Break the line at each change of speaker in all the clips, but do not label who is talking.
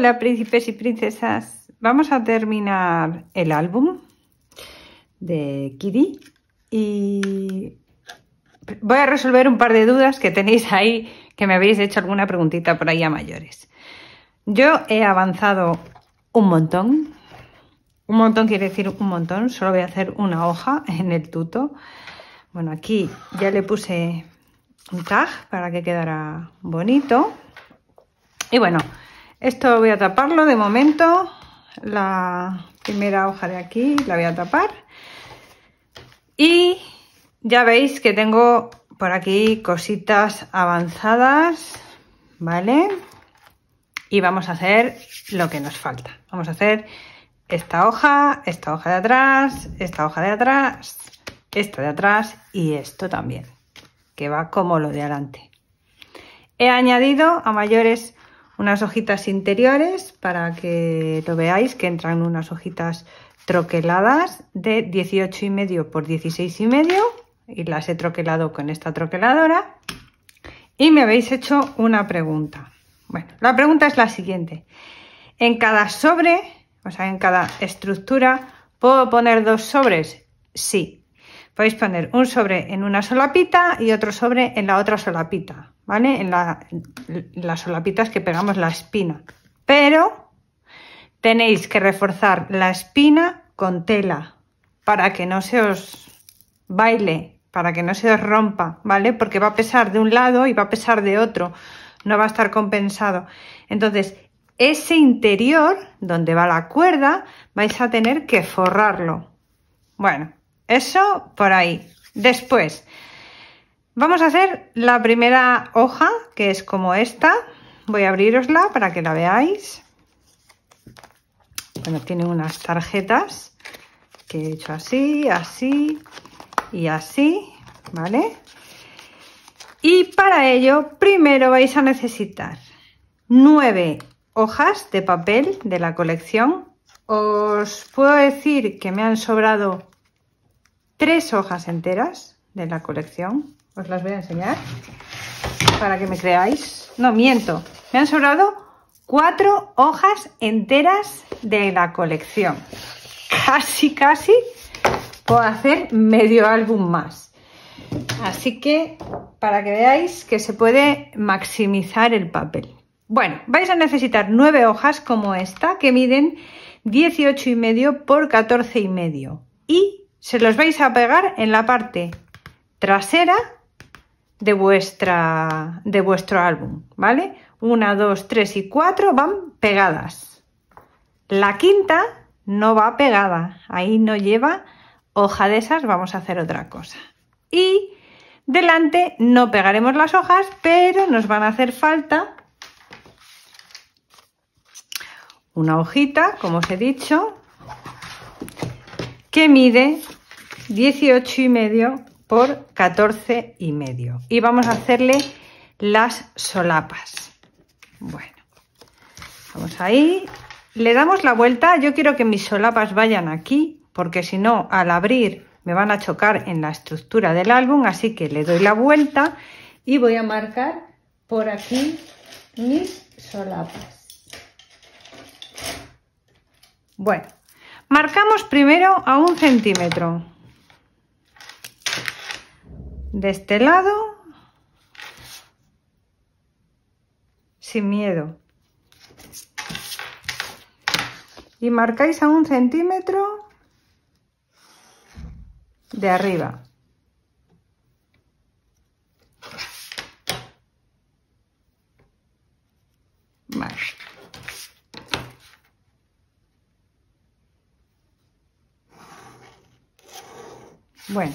Hola príncipes y princesas, vamos a terminar el álbum de Kiddy y voy a resolver un par de dudas que tenéis ahí, que me habéis hecho alguna preguntita por ahí a mayores. Yo he avanzado un montón quiere decir un montón, solo voy a hacer una hoja en el tuto. Bueno, aquí ya le puse un tag para que quedara bonito. Y bueno, esto voy a taparlo de momento. La primera hoja de aquí la voy a tapar. Y ya veis que tengo por aquí cositas avanzadas, ¿vale? Y vamos a hacer lo que nos falta. Vamos a hacer esta hoja de atrás, esta hoja de atrás, esta de atrás y esto también, que va como lo de adelante. He añadido a mayores unas hojitas interiores para que lo veáis, que entran unas hojitas troqueladas de 18,5 por 16,5 y las he troquelado con esta troqueladora. Y me habéis hecho una pregunta. Bueno, la pregunta es la siguiente. En cada sobre, o sea, en cada estructura, ¿puedo poner dos sobres? Sí. Podéis poner un sobre en una solapita y otro sobre en la otra solapita, ¿vale? En las solapitas que pegamos la espina. Pero tenéis que reforzar la espina con tela para que no se os baile, para que no se os rompa, ¿vale? Porque va a pesar de un lado y va a pesar de otro, no va a estar compensado. Entonces, ese interior, donde va la cuerda, vais a tener que forrarlo. Bueno, eso por ahí. Después, vamos a hacer la primera hoja, que es como esta. Voy a abrirosla para que la veáis. Bueno, tiene unas tarjetas que he hecho así, así y así, ¿vale? Y para ello, primero vais a necesitar 9 hojas de papel de la colección. Os puedo decir que me han sobrado 3 hojas enteras de la colección. Os las voy a enseñar para que me creáis. No, miento. Me han sobrado 4 hojas enteras de la colección. Casi puedo hacer medio álbum más. Así que para que veáis que se puede maximizar el papel. Bueno, vais a necesitar 9 hojas como esta que miden 18,5 por 14,5 y se los vais a pegar en la parte trasera de vuestro álbum, ¿vale? 1, 2, 3 y 4 van pegadas. La quinta no va pegada, ahí no lleva hoja de esas, vamos a hacer otra cosa. Y delante no pegaremos las hojas, pero nos van a hacer falta una hojita, como os he dicho, que mide 18,5 por 14,5 y vamos a hacerle las solapas. Bueno, vamos ahí, le damos la vuelta. Yo quiero que mis solapas vayan aquí porque si no, al abrir me van a chocar en la estructura del álbum, así que le doy la vuelta y voy a marcar por aquí mis solapas. Bueno, marcamos primero a 1 centímetro. De este lado, sin miedo. Y marcáis a 1 centímetro de arriba. Vale. Bueno,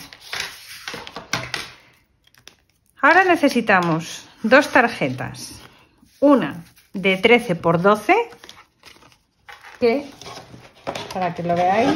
ahora necesitamos 2 tarjetas, una de 13 por 12, que para que lo veáis,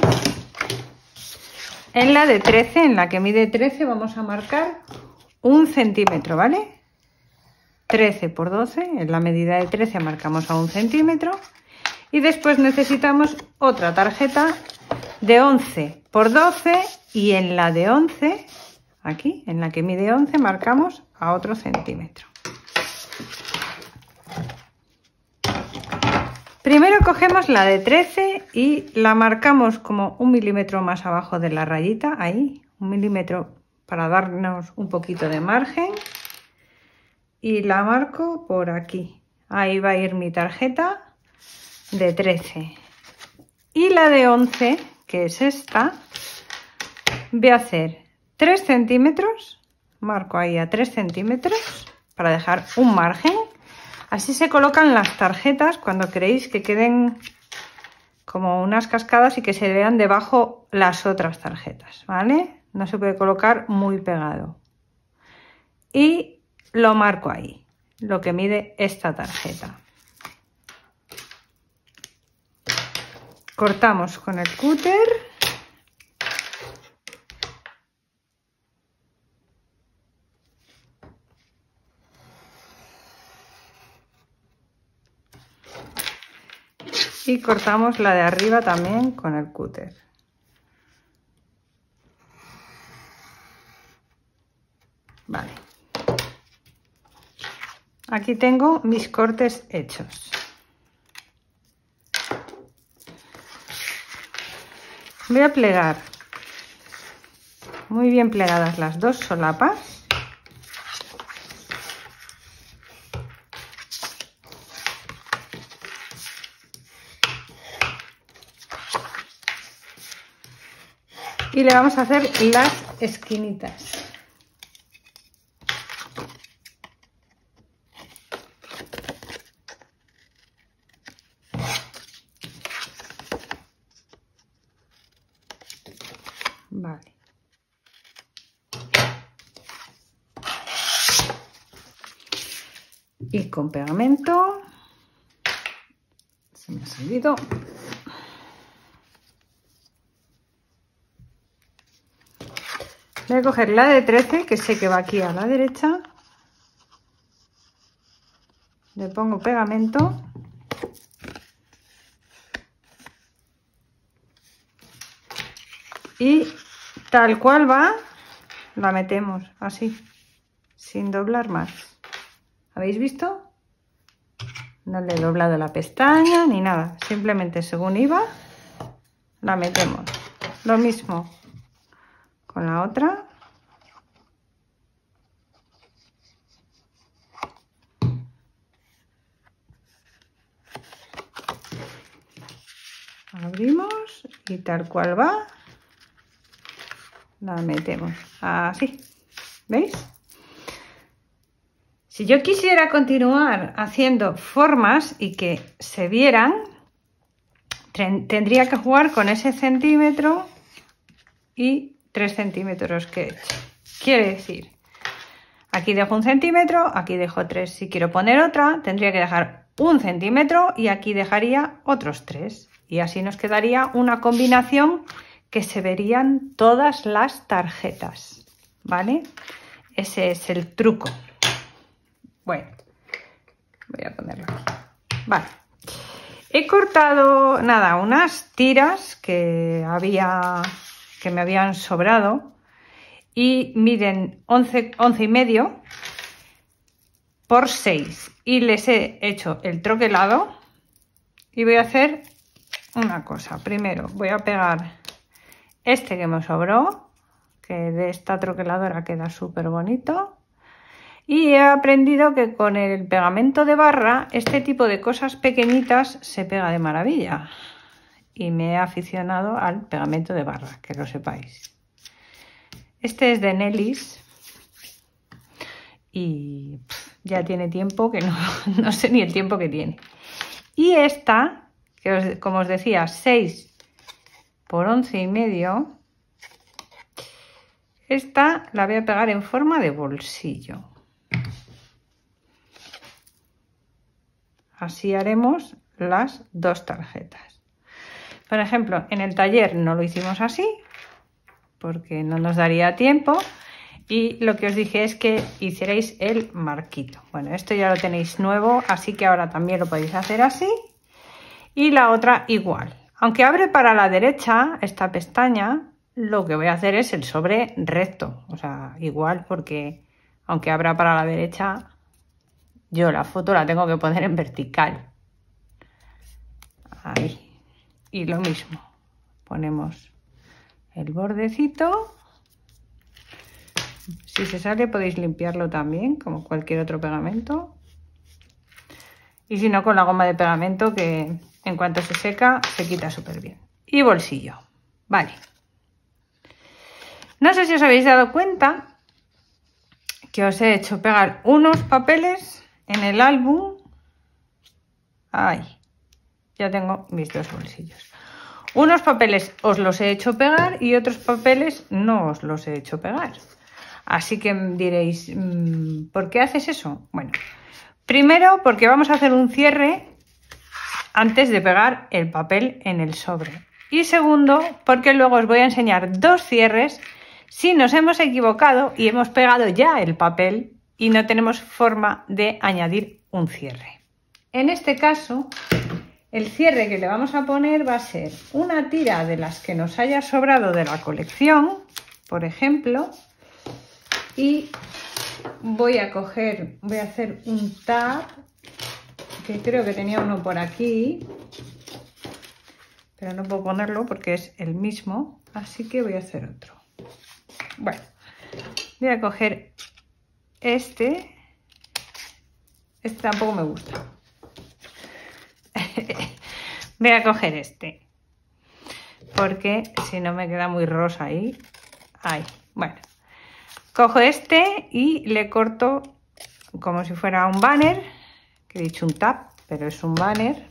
en la de 13, en la que mide 13, vamos a marcar 1 centímetro, ¿vale? 13 por 12, en la medida de 13 marcamos a 1 centímetro y después necesitamos otra tarjeta de 11 por 12 y en la de 11, aquí, en la que mide 11, marcamos a otro centímetro. Primero cogemos la de 13 y la marcamos como 1 milímetro más abajo de la rayita, ahí, 1 milímetro para darnos un poquito de margen. Y la marco por aquí. Ahí va a ir mi tarjeta de 13. Y la de 11, que es esta, voy a hacer 3 centímetros. Marco ahí a 3 centímetros para dejar un margen. Así se colocan las tarjetas cuando queréis que queden como unas cascadas y que se vean debajo las otras tarjetas, ¿vale? No se puede colocar muy pegado. Y lo marco ahí, lo que mide esta tarjeta. Cortamos con el cúter. Y cortamos la de arriba también con el cúter. Vale. Aquí tengo mis cortes hechos. Voy a plegar muy bien plegadas las dos solapas. Y le vamos a hacer las esquinitas. Vale. Y con pegamento, se me ha salido. Voy a coger la de 13, que sé que va aquí a la derecha. Le pongo pegamento. Y tal cual va, la metemos así, sin doblar más. ¿Habéis visto? No le he doblado la pestaña ni nada. Simplemente según iba, la metemos. Lo mismo con la otra. Abrimos y tal cual va, la metemos así. ¿Veis? Si yo quisiera continuar haciendo formas y que se vieran, tendría que jugar con ese centímetro y 3 centímetros que he hecho. Quiere decir, aquí dejo 1 centímetro, aquí dejo 3. Si quiero poner otra, tendría que dejar 1 centímetro y aquí dejaría otros 3. Y así nos quedaría una combinación que se verían todas las tarjetas, ¿vale? Ese es el truco. Bueno, voy a ponerlo aquí. Vale. He cortado, nada, unas tiras que me habían sobrado y miden 11 y medio por 6. Y les he hecho el troquelado y voy a hacer una cosa. Primero voy a pegar este que me sobró, que de esta troqueladora queda súper bonito. Y he aprendido que con el pegamento de barra este tipo de cosas pequeñitas se pega de maravilla. Y me he aficionado al pegamento de barra, que lo sepáis. Este es de Nellis y ya tiene tiempo que no sé ni el tiempo que tiene. Y esta, que como os decía, 6 por 11 y medio, esta la voy a pegar en forma de bolsillo. Así haremos las dos tarjetas. Por ejemplo, en el taller no lo hicimos así, porque no nos daría tiempo. Y lo que os dije es que hicierais el marquito. Bueno, esto ya lo tenéis nuevo, así que ahora también lo podéis hacer así. Y la otra igual. Aunque abre para la derecha esta pestaña, lo que voy a hacer es el sobre recto. O sea, igual, porque aunque abra para la derecha, yo la foto la tengo que poner en vertical. Ahí. Y lo mismo. Ponemos el bordecito. Si se sale podéis limpiarlo también, como cualquier otro pegamento. Y si no, con la goma de pegamento, que en cuanto se seca se quita súper bien. Y bolsillo. Vale. No sé si os habéis dado cuenta que os he hecho pegar unos papeles en el álbum. Ahí. Ya tengo mis dos bolsillos. Unos papeles os los he hecho pegar y otros papeles no os los he hecho pegar. Así que diréis, ¿por qué haces eso? Bueno, primero porque vamos a hacer un cierre antes de pegar el papel en el sobre. Y segundo, porque luego os voy a enseñar dos cierres si nos hemos equivocado y hemos pegado ya el papel y no tenemos forma de añadir un cierre. En este caso, el cierre que le vamos a poner va a ser una tira de las que nos haya sobrado de la colección, por ejemplo, y voy a hacer un tab, que creo que tenía uno por aquí, pero no puedo ponerlo porque es el mismo, así que voy a hacer otro. Bueno, voy a coger este tampoco me gusta. Voy a coger este, porque si no me queda muy rosa ahí. Bueno, cojo este y le corto como si fuera un banner, que he dicho un tab, pero es un banner,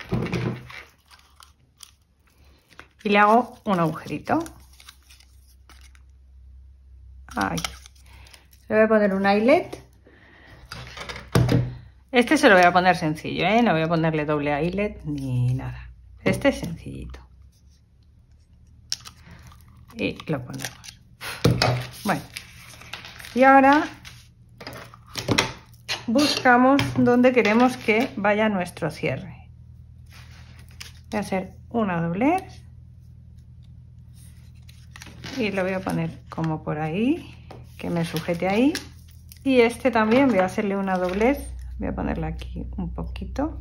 y le hago un agujerito. Ahí. Le voy a poner un eyelet. Este se lo voy a poner sencillo, ¿eh? No voy a ponerle doble eyelet ni nada. Este es sencillito. Y lo ponemos. Bueno. Y ahora buscamos dónde queremos que vaya nuestro cierre. Voy a hacer una doblez. Y lo voy a poner como por ahí, que me sujete ahí. Y este también voy a hacerle una doblez. Voy a ponerle aquí un poquito.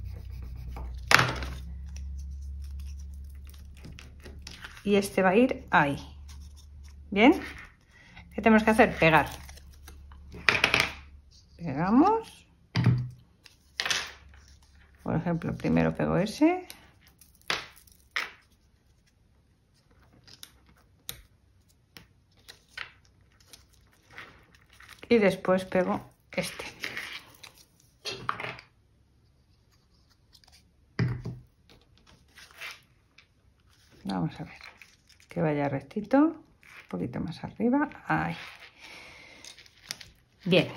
Y este va a ir ahí. ¿Bien? ¿Qué tenemos que hacer? Pegar. Pegamos. Por ejemplo, primero pego ese. Y después pego este. Vamos a ver. Que vaya rectito. Un poquito más arriba. Ahí. Bien.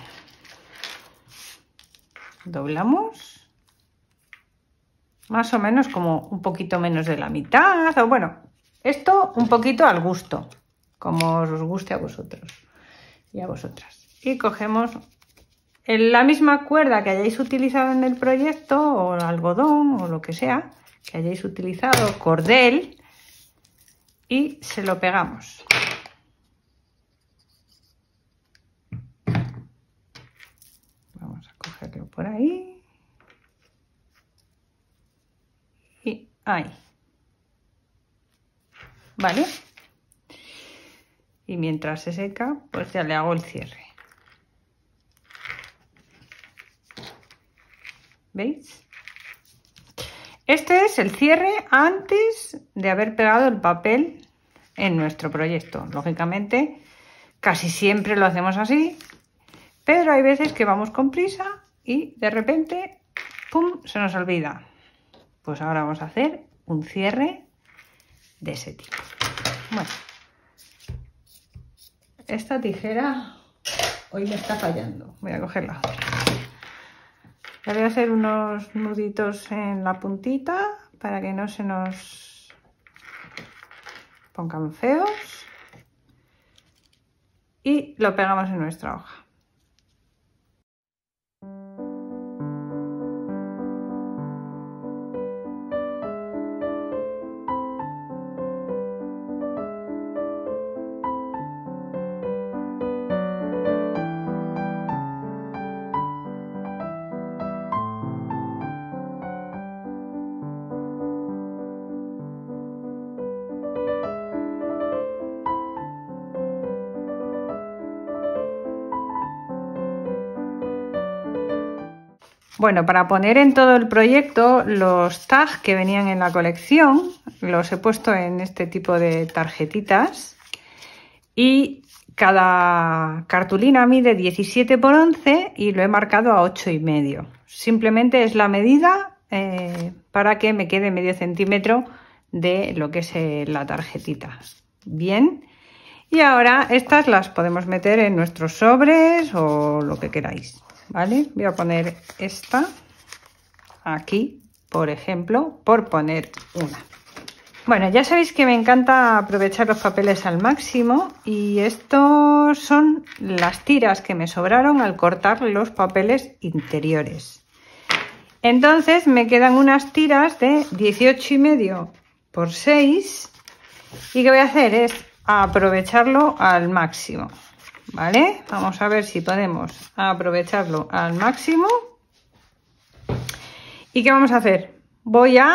Doblamos. Más o menos como un poquito menos de la mitad. O bueno, esto un poquito al gusto. Como os guste a vosotros y a vosotras. Y cogemos la misma cuerda que hayáis utilizado en el proyecto, o algodón, o lo que sea, que hayáis utilizado, cordel, y se lo pegamos. Vamos a cogerlo por ahí. Y ahí. ¿Vale? Y mientras se seca, pues ya le hago el cierre. ¿Veis? Este es el cierre antes de haber pegado el papel en nuestro proyecto. Lógicamente, casi siempre lo hacemos así, pero hay veces que vamos con prisa y de repente, ¡pum!, se nos olvida. Pues ahora vamos a hacer un cierre de ese tipo. Bueno, esta tijera hoy me está fallando. Voy a coger la otra. Le voy a hacer unos nuditos en la puntita para que no se nos pongan feos. Y lo pegamos en nuestra hoja. Bueno, para poner en todo el proyecto los tags que venían en la colección, los he puesto en este tipo de tarjetitas y cada cartulina mide 17 por 11 y lo he marcado a 8,5. Simplemente es la medida para que me quede medio centímetro de lo que es la tarjetita. Bien, y ahora estas las podemos meter en nuestros sobres o lo que queráis, ¿vale? Voy a poner esta aquí, por ejemplo, por poner una. Bueno, ya sabéis que me encanta aprovechar los papeles al máximo y estos son las tiras que me sobraron al cortar los papeles interiores. Entonces me quedan unas tiras de 18,5 por 6 y que voy a hacer es aprovecharlo al máximo, ¿vale? Vamos a ver si podemos aprovecharlo al máximo. ¿Y qué vamos a hacer? Voy a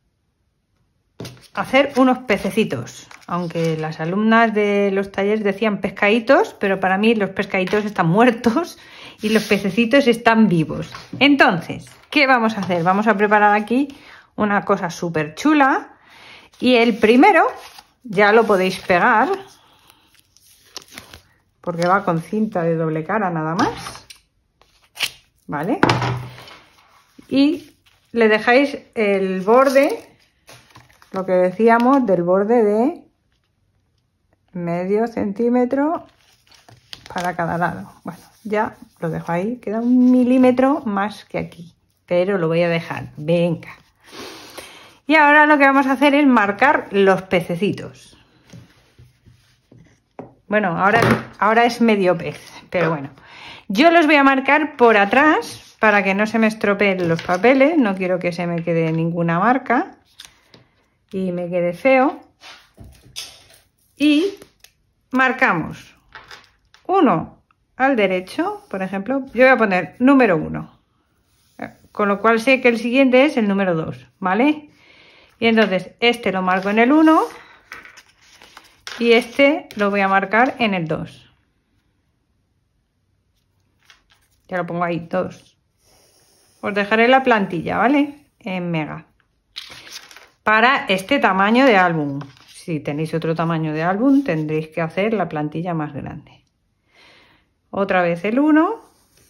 hacer unos pececitos, aunque las alumnas de los talleres decían pescaditos, pero para mí los pescaditos están muertos y los pececitos están vivos. Entonces, ¿qué vamos a hacer? Vamos a preparar aquí una cosa súper chula y el primero ya lo podéis pegar porque va con cinta de doble cara nada más, ¿vale? Y le dejáis el borde, lo que decíamos, del borde de medio centímetro para cada lado. Bueno, ya lo dejo ahí, queda 1 milímetro más que aquí, pero lo voy a dejar. Venga. Y ahora lo que vamos a hacer es marcar los pececitos. Bueno, ahora es medio pez, pero bueno. Yo los voy a marcar por atrás para que no se me estropeen los papeles. No quiero que se me quede ninguna marca y me quede feo. Y marcamos uno al derecho, por ejemplo. Yo voy a poner número 1, con lo cual sé que el siguiente es el número 2, ¿vale? Y entonces este lo marco en el 1 y este lo voy a marcar en el 2. Ya lo pongo ahí, 2. Os dejaré la plantilla, ¿vale? En mega. Para este tamaño de álbum. Si tenéis otro tamaño de álbum, tendréis que hacer la plantilla más grande. Otra vez el 1.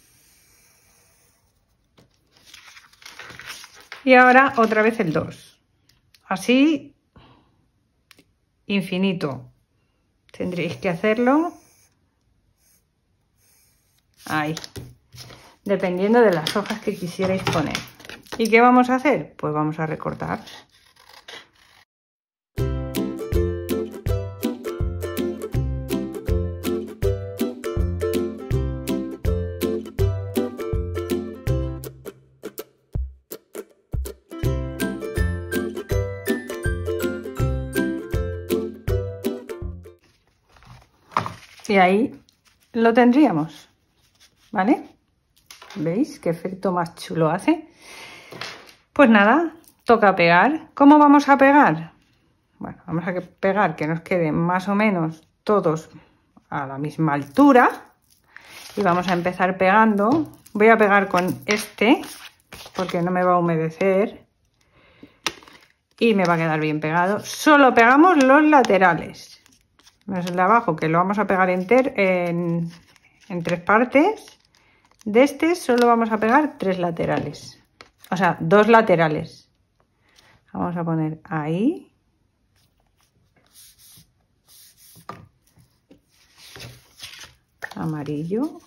Y ahora otra vez el 2. Así, infinito. Tendréis que hacerlo ahí, dependiendo de las hojas que quisierais poner. ¿Y qué vamos a hacer? Pues vamos a recortar. Y ahí lo tendríamos, ¿vale? ¿Veis qué efecto más chulo hace? Pues nada, toca pegar. ¿Cómo vamos a pegar? Bueno, vamos a pegar que nos queden más o menos todos a la misma altura. Y vamos a empezar pegando. Voy a pegar con este, porque no me va a humedecer. Y me va a quedar bien pegado. Solo pegamos los laterales. No es el de abajo, que lo vamos a pegar en 3 partes. De este solo vamos a pegar 3 laterales. O sea, 2 laterales. Vamos a poner ahí. Amarillo.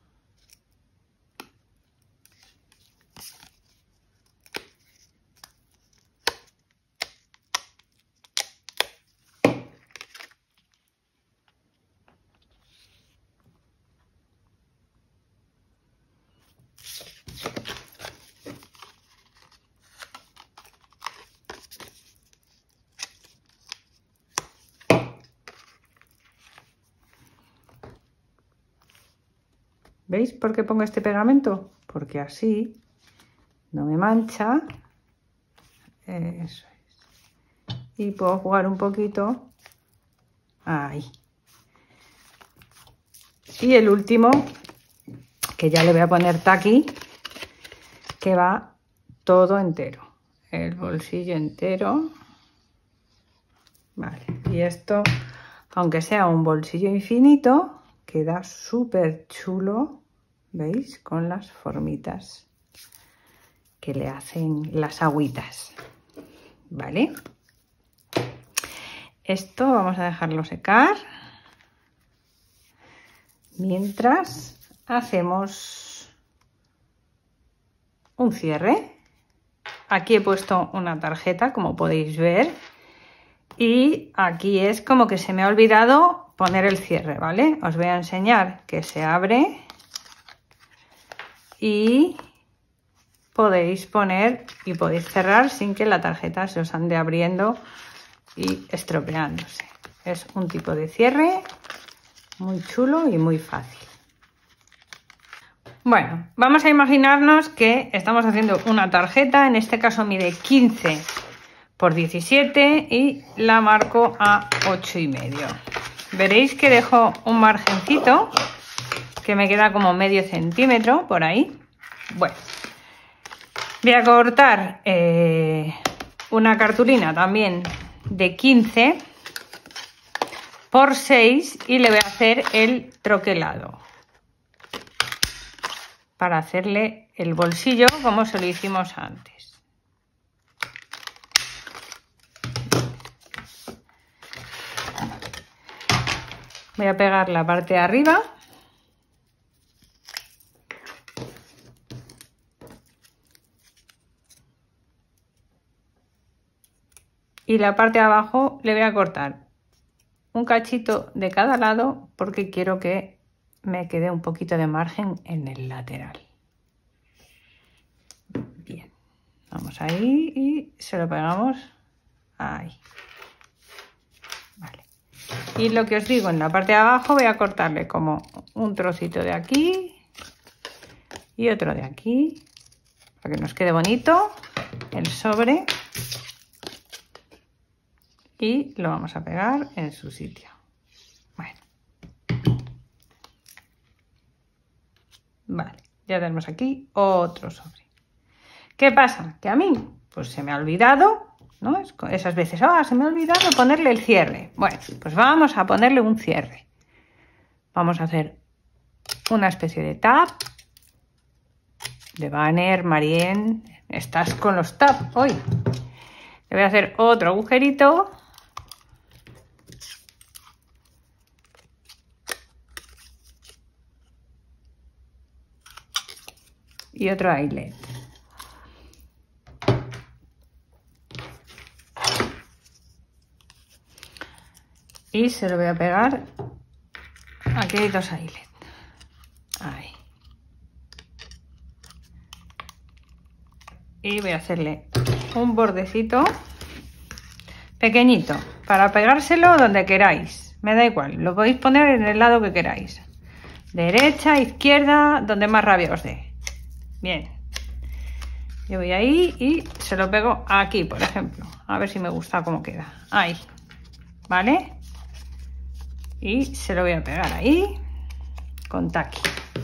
¿Veis por qué pongo este pegamento? Porque así no me mancha. Eso es. Y puedo jugar un poquito. Ahí. Y el último, que ya le voy a poner taqui, que va todo entero, el bolsillo entero. Vale, y esto, aunque sea un bolsillo infinito, queda súper chulo, ¿veis? Con las formitas que le hacen las agüitas, ¿vale? Esto vamos a dejarlo secar mientras hacemos un cierre. Aquí he puesto una tarjeta, como podéis ver, y aquí es como que se me ha olvidado poner el cierre, ¿vale? Os voy a enseñar que se abre y podéis poner y podéis cerrar sin que la tarjeta se os ande abriendo y estropeándose. Es un tipo de cierre muy chulo y muy fácil. Bueno, vamos a imaginarnos que estamos haciendo una tarjeta, en este caso mide 15 por 17 y la marco a 8,5. Veréis que dejo un margencito que me queda como medio centímetro por ahí. Bueno, voy a cortar una cartulina también de 15 por 6 y le voy a hacer el troquelado para hacerle el bolsillo como se lo hicimos antes. Voy a pegar la parte de arriba y la parte de abajo le voy a cortar un cachito de cada lado porque quiero que me quede un poquito de margen en el lateral. Bien, vamos ahí y se lo pegamos ahí. Vale. Y lo que os digo, en la parte de abajo voy a cortarle como un trocito de aquí y otro de aquí para que nos quede bonito el sobre y lo vamos a pegar en su sitio. Bueno, vale, ya tenemos aquí otro sobre. ¿Qué pasa? Que a mí pues se me ha olvidado, ¿no? Esas veces, se me ha olvidado ponerle el cierre. Bueno, pues vamos a ponerle un cierre. Vamos a hacer una especie de tab, de banner. Marien, estás con los tab hoy. Le voy a hacer otro agujerito. Y otro eyelet. Y se lo voy a pegar. Aquí hay dos eyelet. Ahí. Y voy a hacerle un bordecito pequeñito para pegárselo donde queráis. Me da igual, lo podéis poner en el lado que queráis. Derecha, izquierda, donde más rabia os dé. Bien. Yo voy ahí y se lo pego aquí, por ejemplo. A ver si me gusta cómo queda. Ahí. ¿Vale? Y se lo voy a pegar ahí con taqui.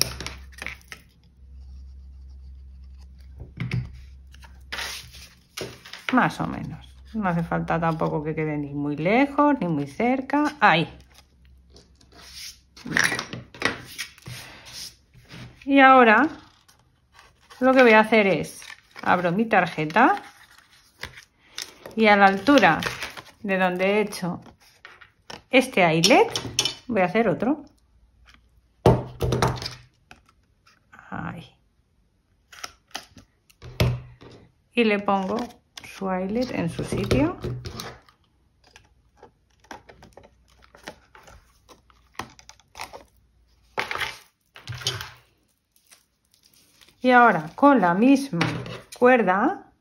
Más o menos. No hace falta tampoco que quede ni muy lejos ni muy cerca. Ahí. Y ahora lo que voy a hacer es abro mi tarjeta y a la altura de donde he hecho este eyelet voy a hacer otro. Ahí. Y le pongo su eyelet en su sitio. Y ahora con la misma cuerda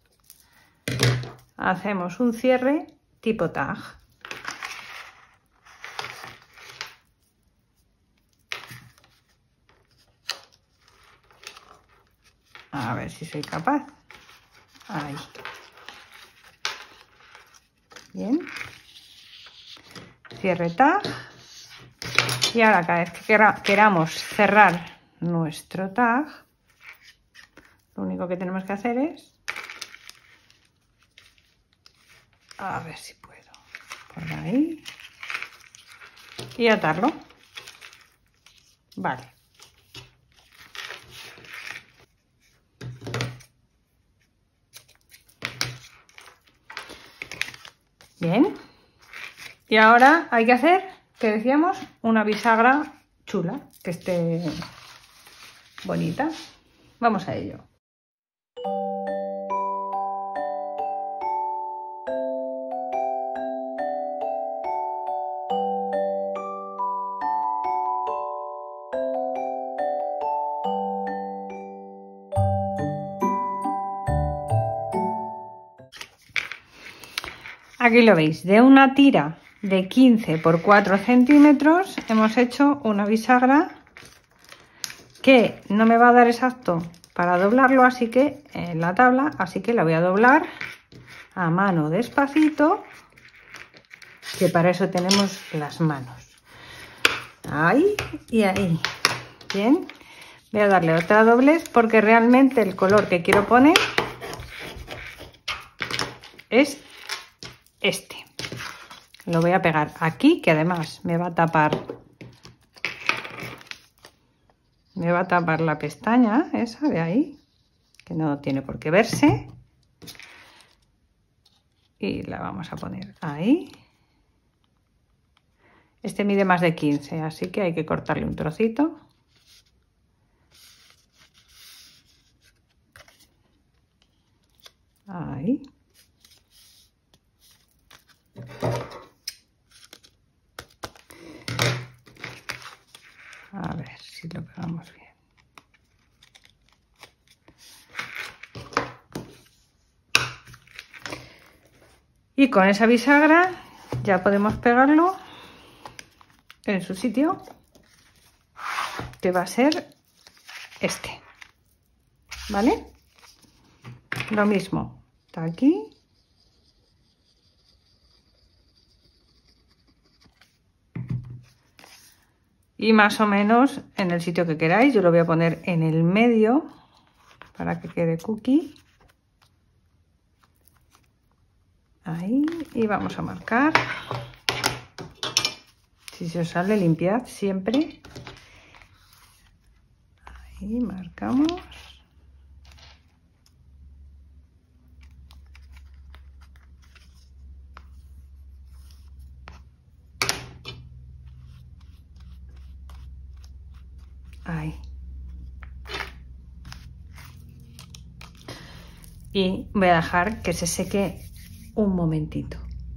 hacemos un cierre tipo tag. A ver si soy capaz. Ahí. Bien. Cierre tag. Y ahora cada vez que queramos cerrar nuestro tag, Lo único que tenemos que hacer es... A ver si puedo. Por ahí. Y atarlo. Vale. Bien. Y ahora hay que hacer, que decíamos, una bisagra chula, que esté bonita. Vamos a ello. Aquí lo veis, de una tira de 15 por 4 centímetros hemos hecho una bisagra que no me va a dar exacto para doblarlo, así que en la tabla, así que la voy a doblar a mano despacito, que para eso tenemos las manos. Ahí y ahí. Bien, voy a darle otra doblez porque realmente el color que quiero poner es este. Lo voy a pegar aquí, que además me va a tapar la pestaña esa de ahí, que no tiene por qué verse, y la vamos a poner ahí. Este mide más de 15, así que hay que cortarle un trocito. Ahí. A ver si lo pegamos bien. Y con esa bisagra ya podemos pegarlo en su sitio, que va a ser este. ¿Vale? Lo mismo, está aquí. Y más o menos en el sitio que queráis. Yo lo voy a poner en el medio para que quede cookie. Ahí. Y vamos a marcar. Si se os sale, limpiad siempre. Ahí marcamos. Ahí. Y voy a dejar que se seque un momentito.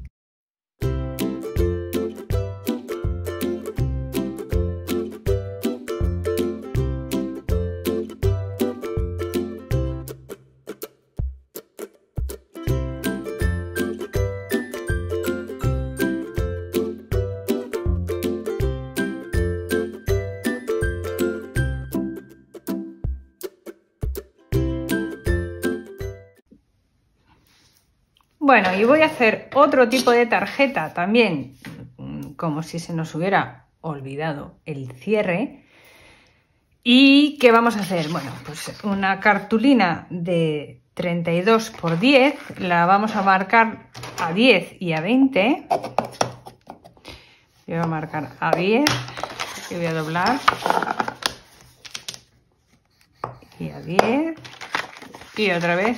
Bueno, y voy a hacer otro tipo de tarjeta también, como si se nos hubiera olvidado el cierre. ¿Y qué vamos a hacer? Bueno, pues una cartulina de 32 por 10, la vamos a marcar a 10 y a 20. Yo voy a marcar a 10 y voy a doblar. Y a 10 y otra vez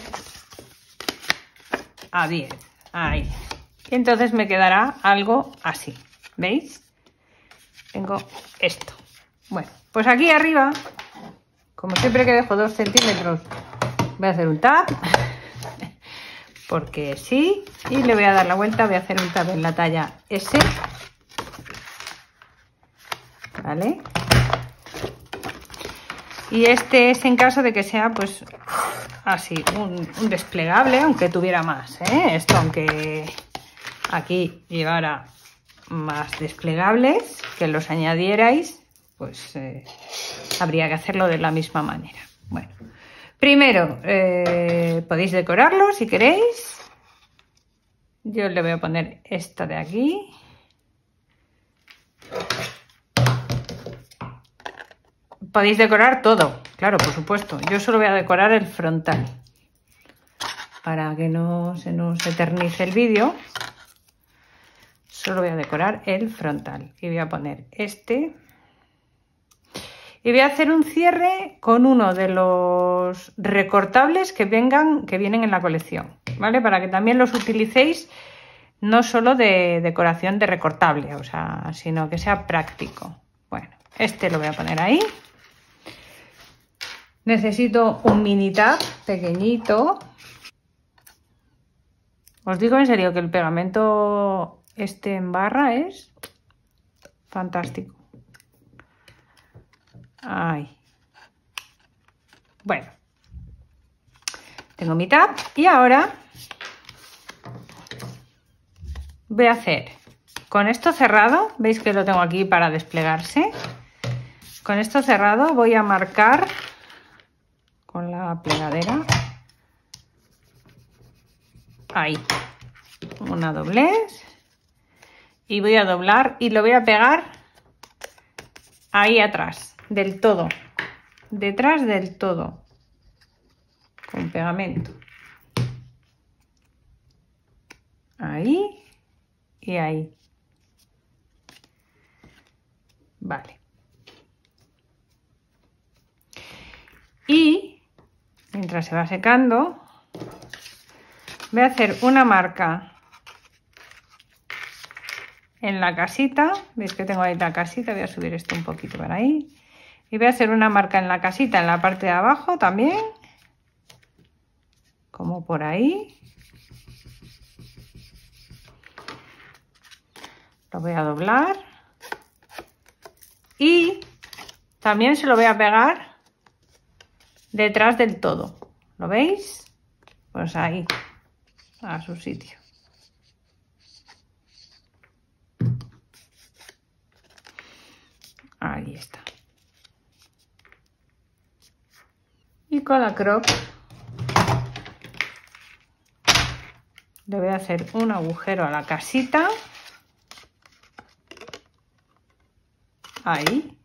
a 10, ahí. Y entonces me quedará algo así, ¿veis? Tengo esto. Bueno, pues aquí arriba, como siempre que dejo 2 centímetros, voy a hacer un tab, porque sí, y le voy a dar la vuelta, voy a hacer un tab en la talla S, ¿vale? Y este es en caso de que sea, pues, así, un desplegable, aunque tuviera más, ¿eh? Esto, aunque aquí llevara más desplegables, que los añadierais, pues habría que hacerlo de la misma manera. Bueno, primero podéis decorarlo si queréis. Yo le voy a poner esta de aquí. Podéis decorar todo, claro, por supuesto. Yo solo voy a decorar el frontal. Para que no se nos eternice el vídeo. Solo voy a decorar el frontal. Y voy a poner este. Y voy a hacer un cierre con uno de los recortables que vienen en la colección, ¿vale? Para que también los utilicéis no solo de decoración de recortable, o sea, sino que sea práctico. Bueno, este lo voy a poner ahí. Necesito un mini tab pequeñito. Os digo en serio que el pegamento este en barra es fantástico. Ay. Bueno, tengo mi tab y ahora voy a hacer con esto cerrado, veis que lo tengo aquí para desplegarse. Con esto cerrado voy a marcar con la plegadera ahí una doblez y voy a doblar y lo voy a pegar ahí atrás del todo, detrás del todo, con pegamento ahí y ahí. Vale. Y mientras se va secando voy a hacer una marca en la casita. Veis que tengo ahí la casita, voy a subir esto un poquito para ahí. Y voy a hacer una marca en la casita, en la parte de abajo también. Como por ahí. Lo voy a doblar. Y también se lo voy a pegar detrás del todo. ¿Lo veis? Pues ahí, a su sitio. Ahí está. Y con la crop le voy a hacer un agujero a la casita. Ahí.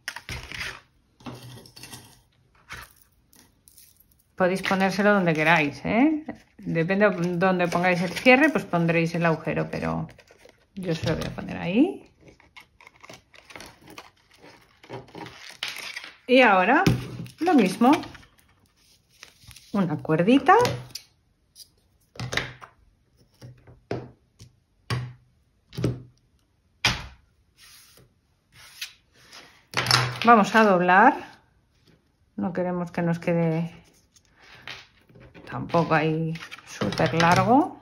Podéis ponérselo donde queráis, ¿eh? Depende de donde pongáis el cierre, pues pondréis el agujero, pero yo se lo voy a poner ahí. Y ahora lo mismo. Una cuerdita. Vamos a doblar. No queremos que nos quede tampoco ahí súper largo.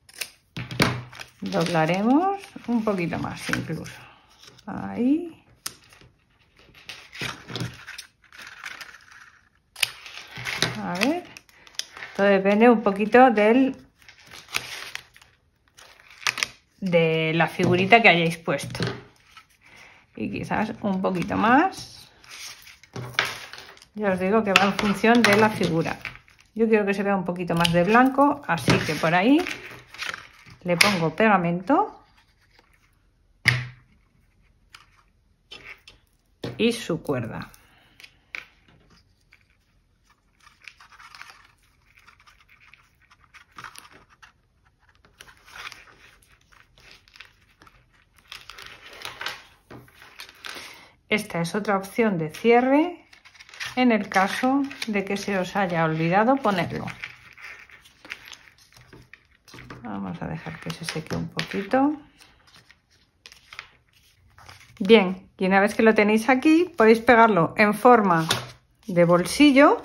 Doblaremos un poquito más incluso. Ahí. A ver. Todo depende un poquito de la figurita que hayáis puesto. Y quizás un poquito más. Ya os digo que va en función de la figura. Yo quiero que se vea un poquito más de blanco, así que por ahí le pongo pegamento y su cuerda. Esta es otra opción de cierre en el caso de que se os haya olvidado ponerlo. Vamos a dejar que se seque un poquito. Bien, y una vez que lo tenéis aquí, podéis pegarlo en forma de bolsillo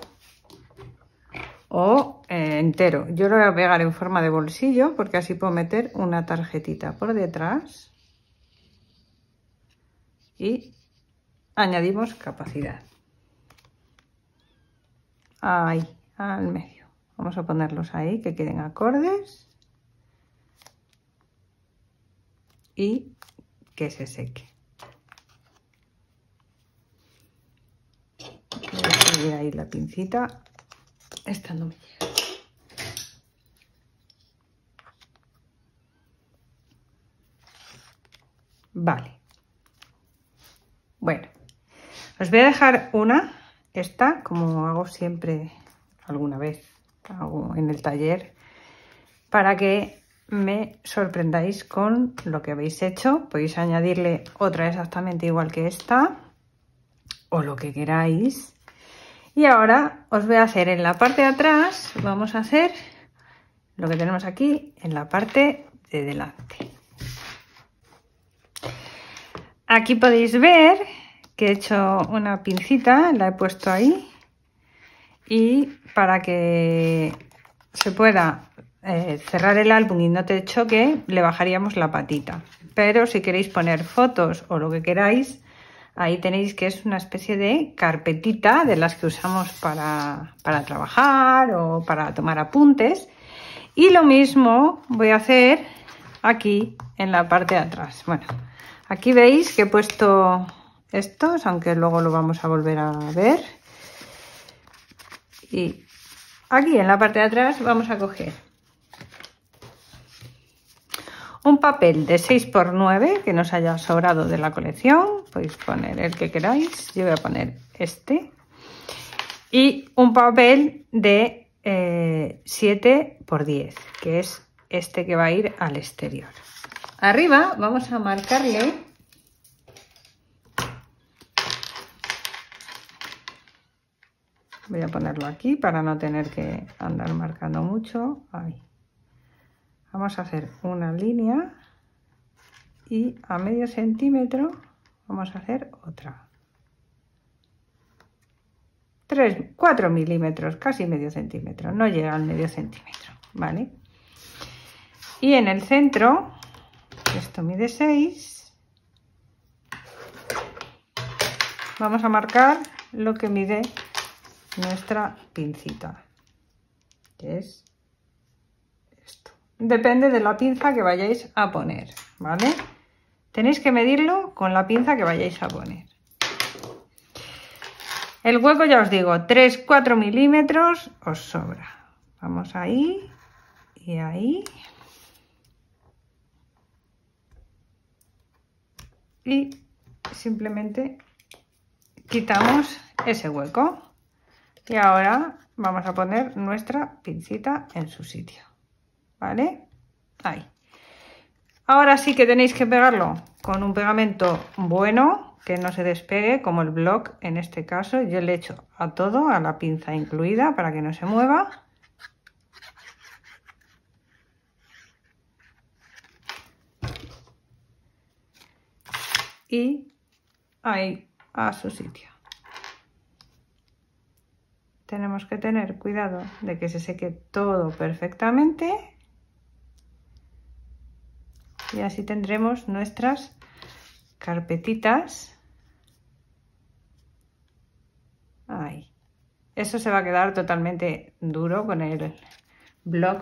o entero. Yo lo voy a pegar en forma de bolsillo porque así puedo meter una tarjetita por detrás y añadimos capacidad. Ahí, al medio. Vamos a ponerlos ahí, que queden acordes. Y que se seque. Voy a seguir ahí la pincita. Esta no me llega. Vale. Bueno, os voy a dejar una esta, como hago siempre alguna vez hago en el taller, para que me sorprendáis con lo que habéis hecho. Podéis añadirle otra exactamente igual que esta o lo que queráis. Y ahora os voy a hacer en la parte de atrás, vamos a hacer lo que tenemos aquí en la parte de delante. Aquí podéis ver que he hecho una pincita, la he puesto ahí, y para que se pueda cerrar el álbum y no te choque, le bajaríamos la patita. Pero si queréis poner fotos o lo que queráis, ahí tenéis que es una especie de carpetita de las que usamos para trabajar o para tomar apuntes. Y lo mismo voy a hacer aquí en la parte de atrás. Bueno, aquí veis que he puesto estos, aunque luego lo vamos a volver a ver. Y aquí en la parte de atrás vamos a coger un papel de 6×9 que nos haya sobrado de la colección. Podéis poner el que queráis. Yo voy a poner este. Y un papel de 7×10, que es este que va a ir al exterior. Arriba vamos a marcarle voy a ponerlo aquí para no tener que andar marcando mucho. Ahí. Vamos a hacer una línea y a medio centímetro vamos a hacer otra. 4 milímetros, casi medio centímetro, no llega al medio centímetro, ¿vale? Y en el centro, esto mide 6, vamos a marcar lo que mide nuestra pincita, que es esto. Depende de la pinza que vayáis a poner, ¿vale? Tenéis que medirlo con la pinza que vayáis a poner. El hueco, ya os digo, 3-4 milímetros os sobra. Vamos ahí y ahí. Y simplemente quitamos ese hueco. Y ahora vamos a poner nuestra pincita en su sitio. ¿Vale? Ahí. Ahora sí que tenéis que pegarlo con un pegamento bueno, que no se despegue, como el bloc en este caso. Yo le echo a todo, a la pinza incluida, para que no se mueva. Y ahí, a su sitio. Tenemos que tener cuidado de que se seque todo perfectamente. Y así tendremos nuestras carpetitas. Ahí. Eso se va a quedar totalmente duro con el bloc.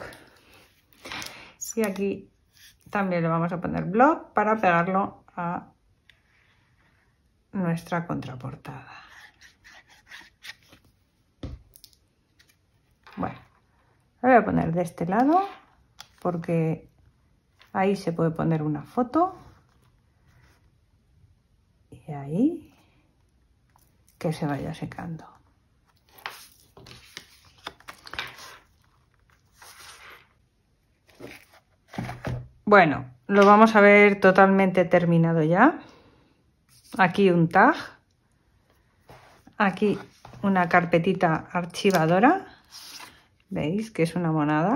Y aquí también le vamos a poner bloc para pegarlo a nuestra contraportada. Bueno, lo voy a poner de este lado porque ahí se puede poner una foto. Y ahí que se vaya secando. Bueno, lo vamos a ver totalmente terminado ya. Aquí un tag. Aquí una carpetita archivadora. ¿Veis que es una monada?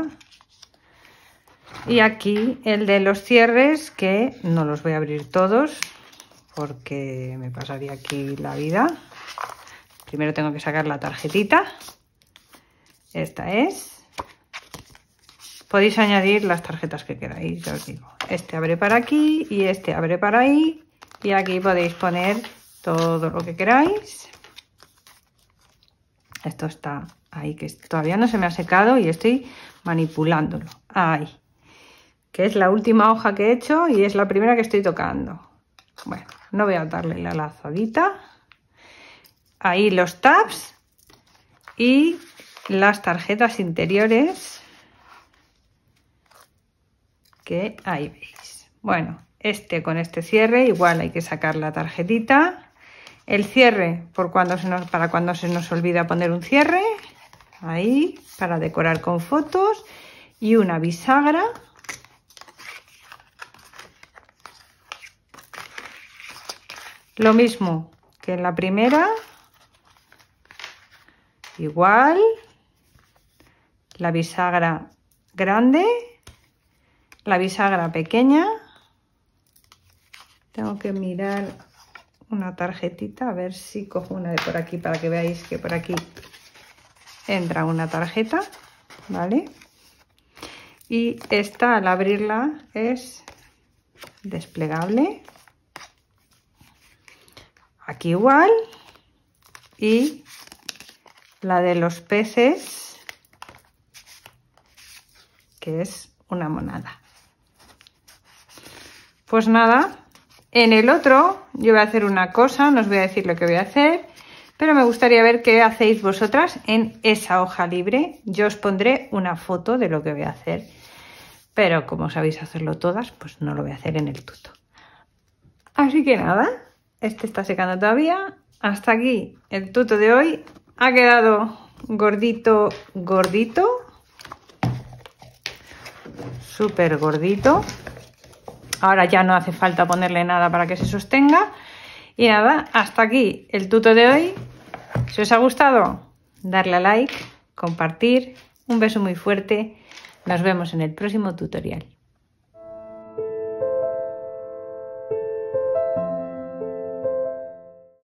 Y aquí el de los cierres, que no los voy a abrir todos porque me pasaría aquí la vida. Primero tengo que sacar la tarjetita. Esta es. Podéis añadir las tarjetas que queráis, ya os digo. Este abre para aquí y este abre para ahí. Y aquí podéis poner todo lo que queráis. Esto está ahí, que todavía no se me ha secado y estoy manipulándolo. Ahí. Que es la última hoja que he hecho y es la primera que estoy tocando. Bueno, no voy a darle la lazadita. Ahí los tabs y las tarjetas interiores, que ahí veis. Bueno, con este cierre igual hay que sacar la tarjetita El cierre para cuando se nos olvida poner un cierre, ahí, para decorar con fotos, y una bisagra. Lo mismo que en la primera, igual, la bisagra grande, la bisagra pequeña. Tengo que mirar una tarjetita, a ver si cojo una de por aquí para que veáis que por aquí entra una tarjeta, ¿vale? Y esta, al abrirla, es desplegable. Aquí igual. Y la de los peces, que es una monada. Pues nada, en el otro yo voy a hacer una cosa, no os voy a decir lo que voy a hacer, pero me gustaría ver qué hacéis vosotras en esa hoja libre. Yo os pondré una foto de lo que voy a hacer, pero como sabéis hacerlo todas, pues no lo voy a hacer en el tuto. Así que nada, este está secando todavía. Hasta aquí el tuto de hoy. Ha quedado gordito, gordito, súper gordito. Ahora ya no hace falta ponerle nada para que se sostenga. Y nada, hasta aquí el tuto de hoy. Si os ha gustado, darle a like, compartir. Un beso muy fuerte. Nos vemos en el próximo tutorial.